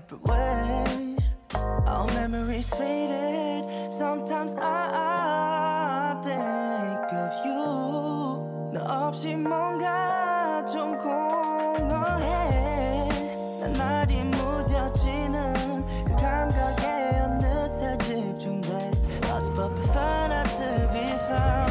separate ways. All memories faded. Sometimes I think of you. 너 없이 뭔가 좀 공허해. 난 날이 무뎌지는 그 감각에 어느새 집중돼. Lost but prefer not to be found.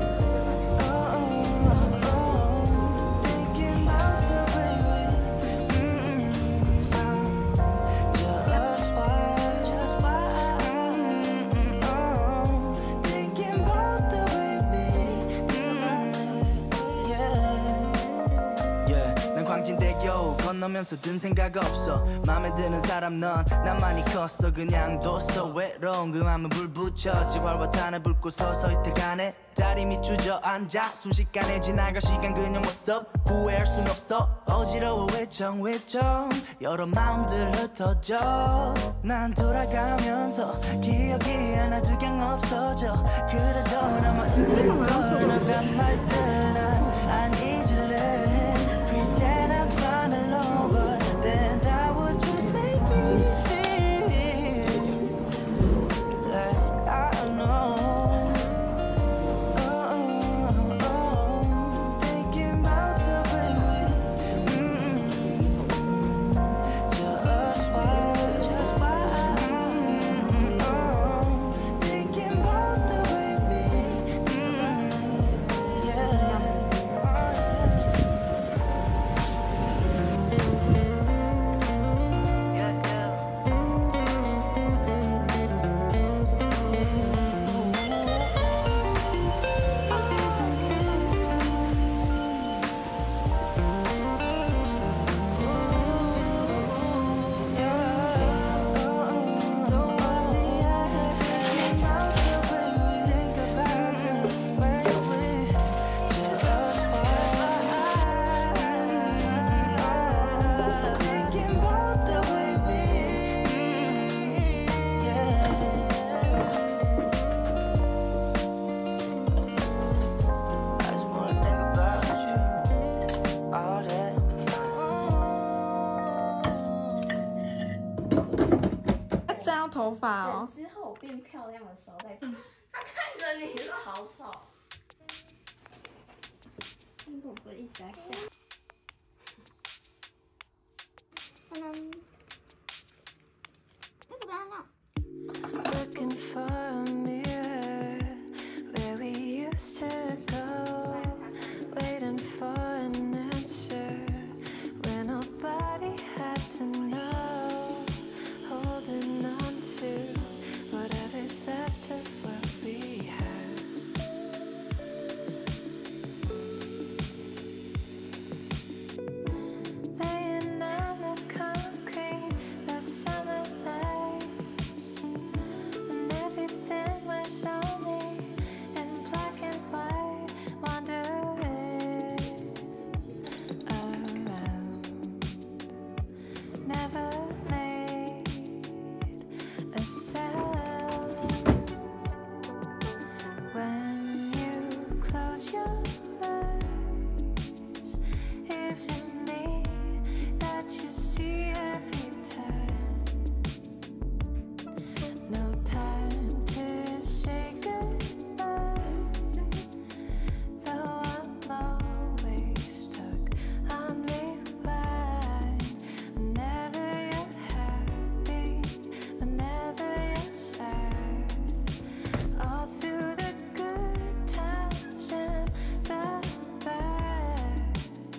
건너면서 든 생각 없어. 맘에 드는 사람 넌 나만이 컸어. 그냥 뒀어. 외로운 그 맘은 불 붙여. 지활과 탄을 붉고 서서히 태가네. 다리 밑 주저앉아 순식간에 지나가 시간 그냥 what's up. 후회할 순 없어. 어지러워 외청 여러 마음들 흩어져. 난 돌아가면서 기억이 하나 두 경 없어져. 그래도 남아있을 거야. 나간 말들 난 안 잊을래. Pretend I'm fine alone, but then that would just make me feel like I don't know. Thinking about the way we just why thinking about the way we 头发哦。 之后我变漂亮的时候再看。他看着你说好丑。苹果不是一直在笑。那个不要闹。Looking for a mirror where we used to go, waiting for an answer where nobody had to know, holding on to whatever's left of what we had. Laying on the concrete, the summer nights, and everything was only in black and white, wandering around, never made a sound. When you close your eyes, is it me that you see every time? No time to say goodbye, though I'm always stuck on rewind. Whenever you're happy, whenever you're sad, all through the good times and the bad.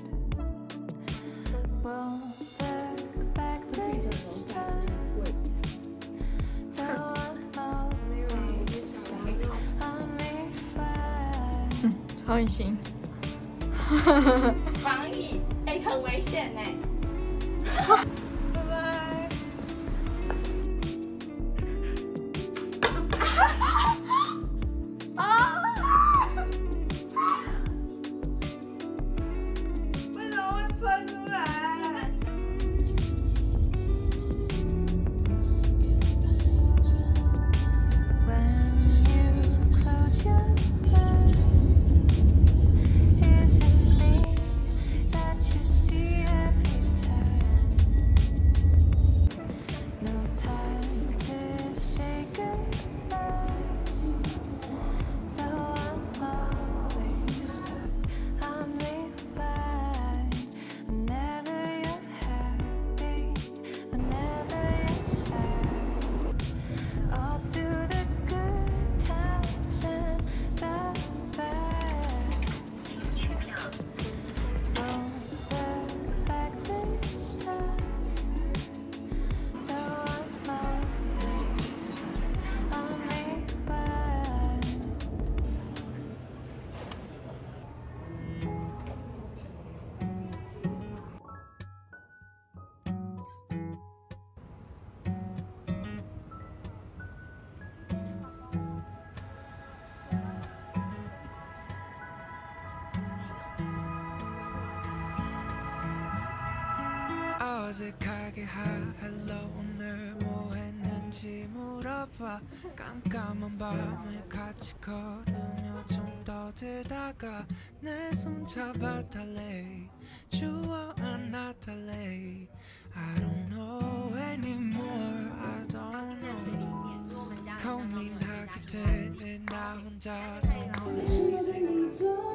Won't look back this time, though I'm always stuck on rewind. 超隐形。 防疫，很危险呢。拜拜。为什么会喷出来？When you close your eyes, is it me that you see every 어색하게 hello 오늘 뭐 했는지 물어봐 깜깜한 밤을 같이 걸으며 좀 떠들다가 내 손 잡아달래 주워 안아달래 I don't know anymore I don't know 고민하게 되네 나 혼자서 이 생각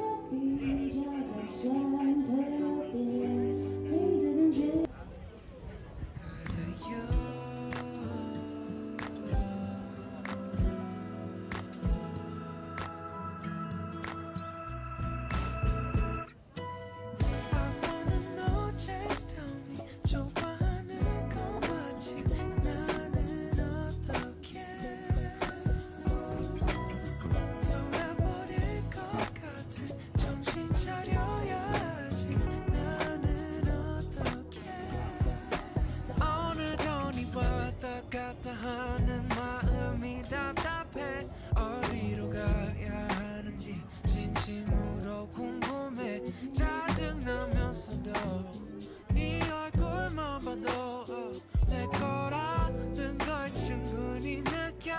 하는 마음이 답답해 어디로 가야 하는지 진심으로 궁금해 짜증나면서도 네 얼굴만 봐도 내 거라는 걸 충분히 느껴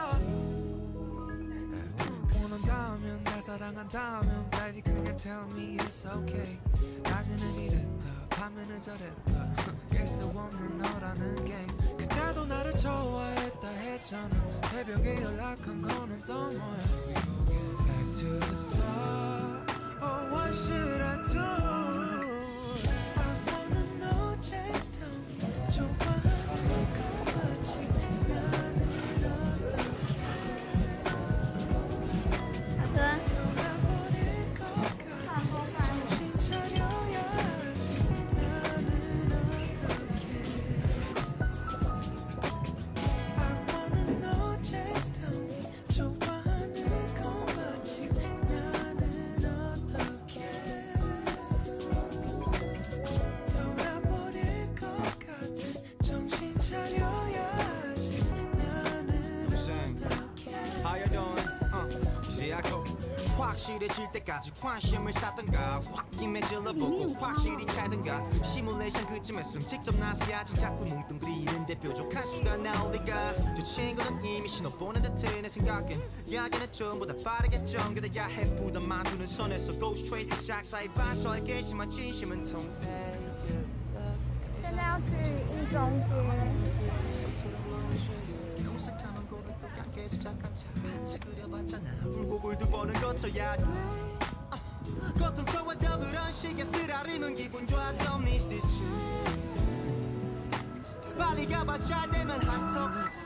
원한다면 날 사랑한다면 baby 그냥 tell me it's okay 낮에는 이랬다 밤에는 저랬다 깰 수 없는 너라는 게임 그때도 나를 좋아했다 했잖아 새벽에 연락한 거는 또 뭐야 Back to the start Oh what should I do I wanna know just tell me 좋아하는 거 맞지 나는 어떡해 돌아버릴 것 같아 정신 차려야지 나는 어떡해 I wanna know just tell me 좋아하는 거 맞지 나는 어떡해 돌아버릴 것 같아 정신 차려야지 나는 어떡해 How you doing? ZICO 확실해질 때까지 관심을 쌓던가 확김해질러보고 확실히 차던가 시뮬레이션 그쯤에서 직접 나서야지 자꾸 뭉뚱그리는데 뾰족한 수가 나올리가 두 친구는 이미 신호 보낸 듯해 내 생각엔 이야기는 전보다 빠르게 전개돼야 해 부담만 두는 선에서 go straight 작사의 반서 알겠지만 진심은 통해 现在要去一中街。 계속 잠깐 차트 그려봤잖아 굴곡을 두 번은 거쳐야 돼 고통스러워 더불어 시계 쓰라리면 기분 좋아 Don't miss this chance 빨리 가봐 잘 되면 한턱